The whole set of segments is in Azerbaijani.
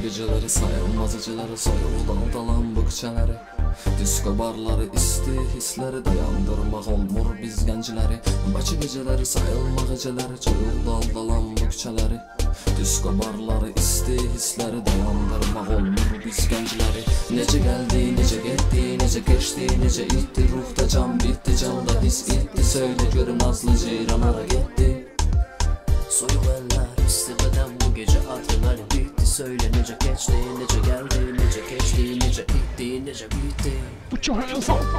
geceleri sayılmaz acıları, soyuqdan dalan bu küçələri, disko barları, isti hissləri dayandırmaq olmur biz gəncləri. Bakı geceleri sayılmaz geceleri, soyuqdan dalan bu küçələri, disko barları, isti hissləri dayandırmaq olmur biz gəncləri. Necə gəldi, necə getdi, necə keçdi, necə itdi, ruhda can bitdi, canda his itdi, söylə görüm nazlı ceyran hara getdi. Soyuq əllər, isti bədən bu gecə atırlar bitdi, söylə necə keçdi, necə gəldi, necə keçdi, necə itdi, necə bitdi. Put your hands up.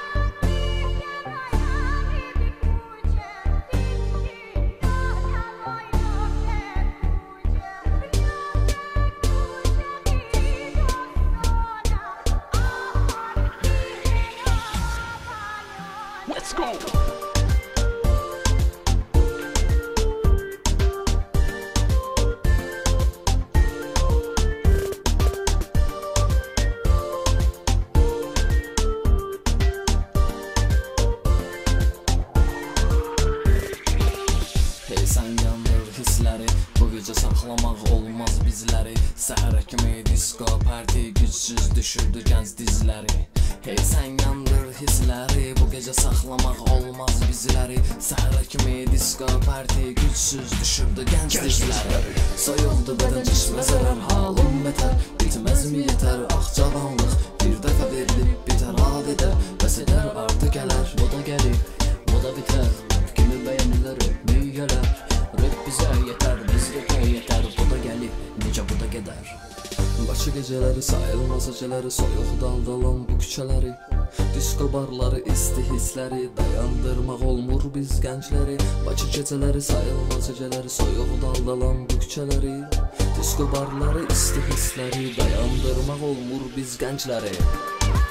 Let's go. Hey sen yandır hisləri, bu gecə saxlamaq olmaz bizləri. Səhərə kimi disko parti gücsüz düşürdü gənc dizləri. Hey sen yandır hisləri, bu gecə saxlamaq olmaz bizləri. Səhərə kimi disko parti gücsüz düşürdü gənc dizləri. Soyuqdu bədən cismə zərər, halım betər, bitməz mi yetər ah cavanlıq, bir dəfə verilib bitər ad edər, bəs edər ardı gələr, Bu da gəlir, bu da bitər, kimi bəyənirlər öpmüy gələr. Rap bizə yetər, biz rapə yetər, bu da gəlib, necə bu da gedər. Bakı geceleri sayılmaz geceleri, soyuq daldalan bu küçələri, disko barları, isti hissləri dayandırmaq olmur biz gəncləri. Bakı geceleri sayılmaz geceleri, soyuq daldalan bu küçələri, disko barları, isti hissləri dayandırmaq olmur biz gəncləri.